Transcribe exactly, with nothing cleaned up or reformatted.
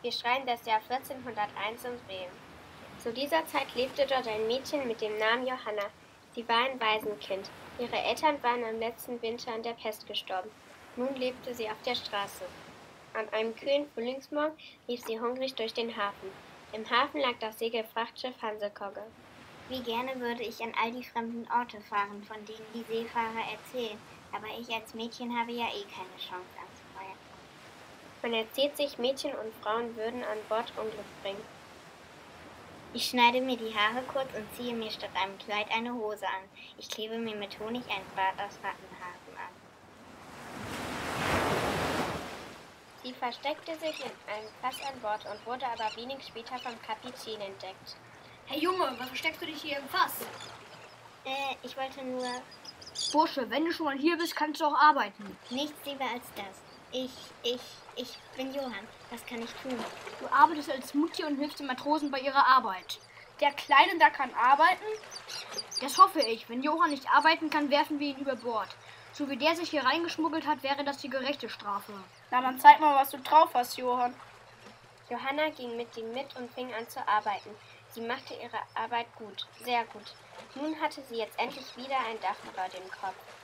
Wir schreiben das Jahr vierzehnhunderteins in Bremen. Zu dieser Zeit lebte dort ein Mädchen mit dem Namen Johanna. Sie war ein Waisenkind. Ihre Eltern waren im letzten Winter an der Pest gestorben. Nun lebte sie auf der Straße. An einem kühlen Frühlingsmorgen lief sie hungrig durch den Hafen. Im Hafen lag das Segelfrachtschiff Hansekogge. Wie gerne würde ich an all die fremden Orte fahren, von denen die Seefahrer erzählen, aber ich als Mädchen habe ja eh keine Chance anzufeuern. Man erzählt sich, Mädchen und Frauen würden an Bord Unglück bringen. Ich schneide mir die Haare kurz und ziehe mir statt einem Kleid eine Hose an. Ich klebe mir mit Honig ein Bart aus Rattenhaaren an. Sie versteckte sich in einem Fass an Bord und wurde aber wenig später vom Kapitän entdeckt. Hey Junge, was versteckst du dich hier im Fass? Äh, ich wollte nur... Bursche, wenn du schon mal hier bist, kannst du auch arbeiten. Nichts lieber als das. Ich, ich, ich bin Johann. Was kann ich tun? Du arbeitest als Mutti und hilfst den Matrosen bei ihrer Arbeit. Der Kleine da kann arbeiten? Das hoffe ich. Wenn Johann nicht arbeiten kann, werfen wir ihn über Bord. So wie der sich hier reingeschmuggelt hat, wäre das die gerechte Strafe. Na, dann zeig mal, was du drauf hast, Johann. Johanna ging mit ihm mit und fing an zu arbeiten. Sie machte ihre Arbeit gut, sehr gut. Nun hatte sie jetzt endlich wieder ein Dach über dem Kopf.